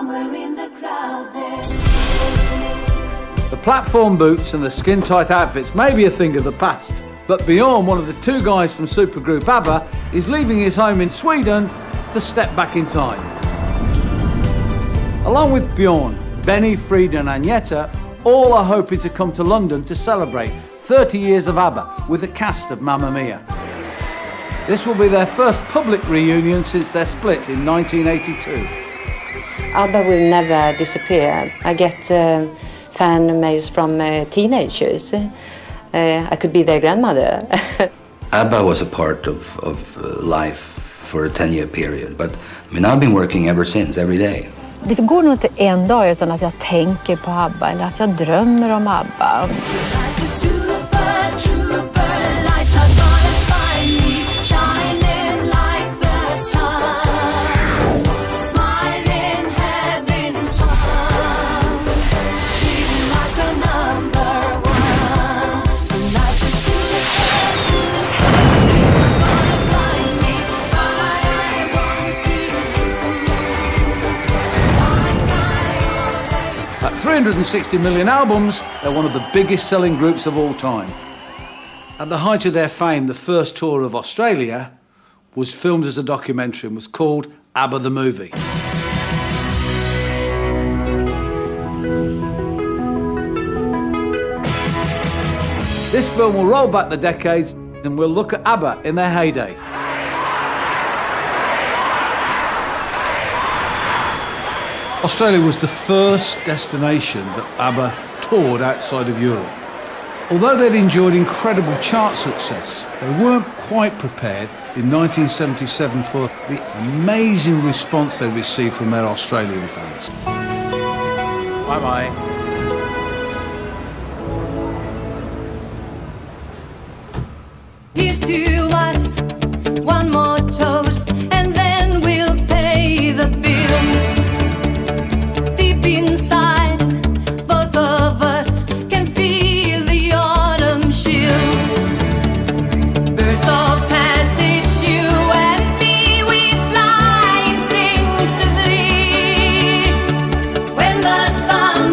somewhere in the crowd there. The platform boots and the skin-tight outfits may be a thing of the past, but Bjorn, one of the two guys from supergroup Abba, is leaving his home in Sweden to step back in time. Along with Bjorn, Benny, Frida and Agneta all are hoping to come to London to celebrate 30 years of Abba with the cast of Mamma Mia. This will be their first public reunion since their split in 1982. Abba will never disappear. I get fan mails from teenagers. I could be their grandmother. Abba was a part of life for a 10-year period, but I mean, I've been working ever since, every day. Det går nog inte en dag utan att jag tänker på Abba eller att jag drömmer om Abba. At 360 million albums, they're one of the biggest selling groups of all time. At the height of their fame, the first tour of Australia was filmed as a documentary and was called Abba the Movie. This film will roll back the decades and we'll look at Abba in their heyday. Australia was the first destination that Abba toured outside of Europe. Although they'd enjoyed incredible chart success, they weren't quite prepared in 1977 for the amazing response they received from their Australian fans. Bye-bye. Here's to us, one more toast, and then we'll pay the bill. Deep inside, both of us can feel the autumn chill. Birds of passage, you and me, we fly instinctively. When the sun